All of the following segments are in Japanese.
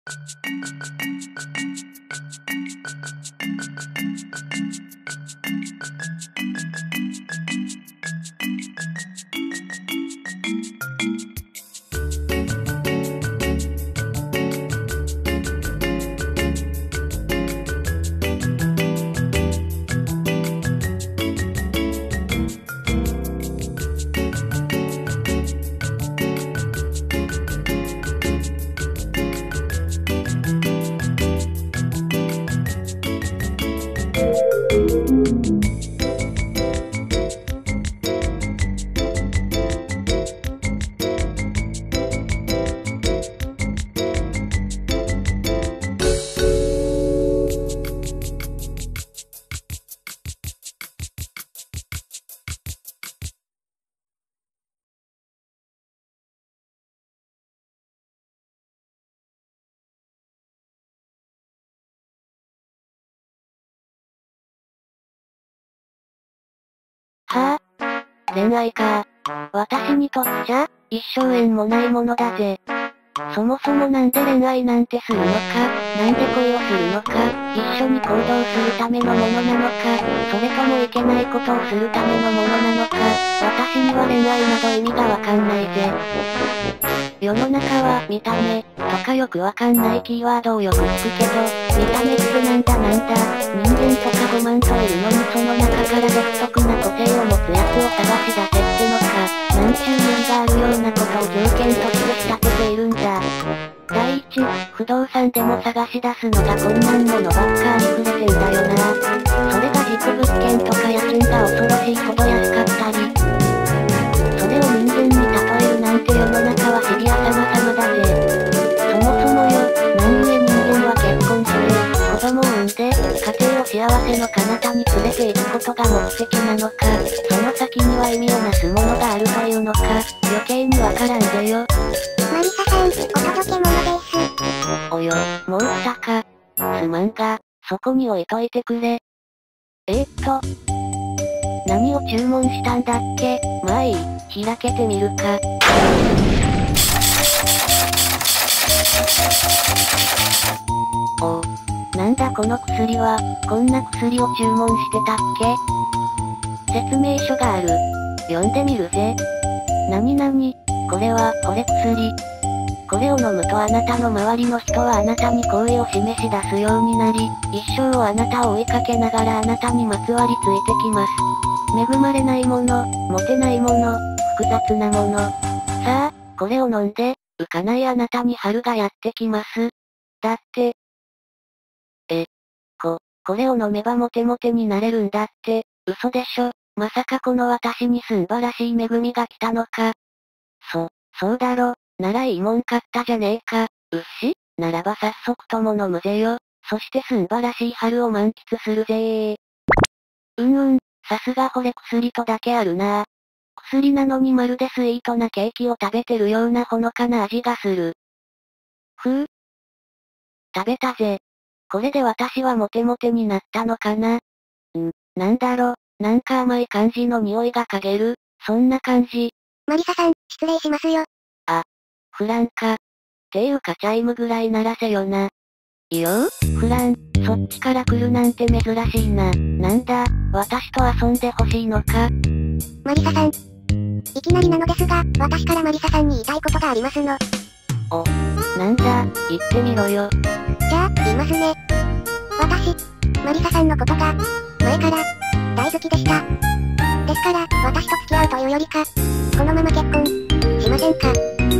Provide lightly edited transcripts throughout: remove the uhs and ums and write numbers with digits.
はぁ、恋愛か。私にとっちゃ、一生縁もないものだぜ。そもそもなんで恋愛なんてするのか、なんで恋をするのか、一緒に行動するためのものなのか、それともいけないことをするためのものなのか、私には恋愛など意味がわかんないぜ。世の中は、見た目、とかよくわかんないキーワードをよく聞くけど、見た目ってなんだ、人間とか5万といるのにその中から独特な個性を持つやつを探し出せってのか、なんちゅう無理があるようなことを条件として仕立てているんだ。第一、不動産でも探し出すのが困難ものばっかありふれてんだよな。それが軸物件とか家賃が恐ろしいほど安かったり。それを人間に例えるなんて世の中はシビア様々だぜ。そもそもよ、なん故人間は結婚する、子供を産んで、家庭を幸せの彼方に連れて行くことが目的なのか、その先には意味をなすものがあるというのか、余計にわからんぜよ。 マリサさん、お届け物です。 およ、もう来たか。すまんが、そこに置いといてくれ。何を注文したんだっけ？まあいい、開けてみるか。お、なんだこの薬は、こんな薬を注文してたっけ？説明書がある。読んでみるぜ。なになに？これは、これ薬。これを飲むとあなたの周りの人はあなたに好意を示し出すようになり、一生をあなたを追いかけながらあなたにまつわりついてきます。恵まれないもの、モテないもの、複雑なもの。さあ、これを飲んで、浮かないあなたに春がやってきます。だって。これを飲めばモテモテになれるんだって、嘘でしょ。まさかこの私にすんばらしい恵みが来たのか。そうだろ。ならいいもん買ったじゃねえか。うっし、ならば早速とも飲むぜよ。そしてすんばらしい春を満喫するぜー。さすが惚れ薬とだけあるな。薬なのにまるでスイートなケーキを食べてるようなほのかな味がする。食べたぜ。これで私はモテモテになったのかな？なんだろ、なんか甘い感じの匂いが嗅げる、そんな感じ。 マリサさん、失礼しますよ。 フランか。ていうかチャイムぐらい鳴らせよな。いよ？フラン、そっちから来るなんて珍しいな。なんだ、私と遊んでほしいのか？ マリサさん。いきなりなのですが、私からマリサさんに言いたいことがありますの。 なんだ、言ってみろよ。 じゃあ、言いますね。私、マリサさんのことが、前から、大好きでした。ですから、私と付き合うというよりか、このまま結婚、しませんか？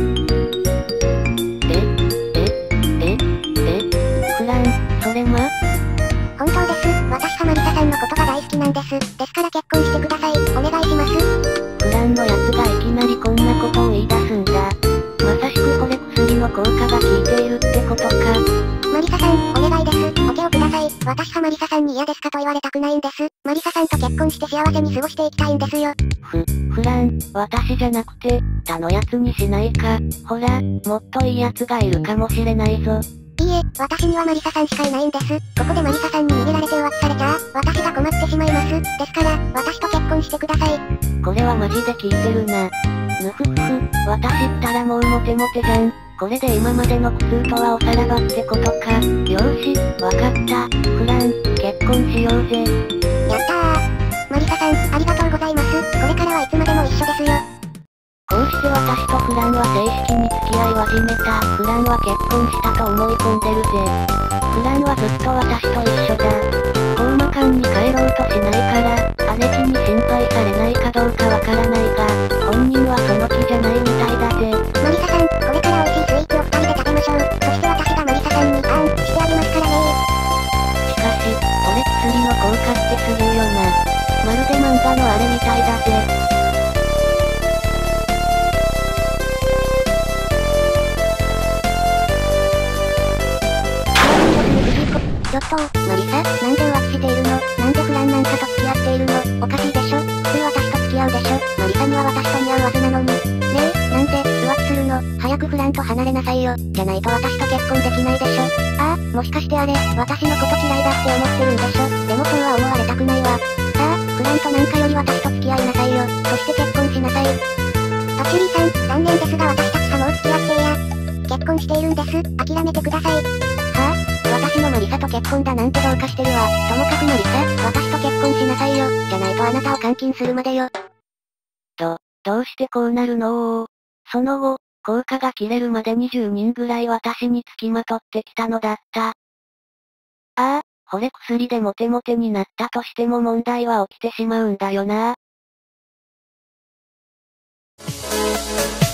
フラン、それま？ 本当です。私はマリサさんのことが大好きなんです。ですから結婚してください。お願いします。 フランのやつがいきなりこんなことを言い出すんだ。まさしく惚れ薬の効果が効いているってことか。 マリサさん、お願いです。お手をください。私はマリサさんに嫌ですかと言われたくないんです。マリサさんと結婚して幸せに過ごしていきたいんですよ。 フラン、私じゃなくて、他のやつにしないか。ほら、もっといいやつがいるかもしれないぞ。 いいえ、私にはマリサさんしかいないんです。ここでマリサさんに逃げられて浮気されちゃ私が困ってしまいます。ですから、私と結婚してください。 これはマジで聞いてるな。私ったらもうモテモテじゃん。 これで今までの苦痛とはおさらばってことか。よーし、わかった。フラン、結婚しようぜ。 やったー。マリサさん、ありがとうございます。これからはいつまでも一緒ですよ。 こうして私とフランは正式に付き合いを始めた。フランは結婚したと思い込んでるぜ。フランはずっと私と一緒だ。コーマ館に帰ろうとしないから、姉貴に心配されないかどうかわからないが、本人はその気じゃないみたいだぜ。 マリサさん、これから美味しいスイーツを二人で食べましょう。そして私がマリサさんにあんしてあげますからねしかし、これ薬の効果ってすげえよな。まるで漫画のあれみたいだぜ。 ちょっと、マリサ、なんで浮気しているの？なんでフランなんかと付き合っているの？おかしいでしょ？普通私と付き合うでしょ？マリサには私と似合うはずなのに。ねえ、なんで、浮気するの？早くフランと離れなさいよ。じゃないと私と結婚できないでしょ？ああ、もしかしてあれ、私のこと嫌いだって思ってるんでしょ？でもそうは思われたくないわ。さあ、フランとなんかより私と付き合いなさいよ。そして結婚しなさい。パチュリーさん、残念ですが私たちはもう付き合ってや。結婚しているんです。諦めてください。はぁ？私のマリサと結婚だなんてどうかしてるわ。ともかくマリサ、私と結婚しなさいよ。じゃないとあなたを監禁するまでよ。 どうしてこうなるの？その後、効果が切れるまで20人ぐらい私に付きまとってきたのだった。ああ、惚れ薬でモテモテになったとしても問題は起きてしまうんだよな。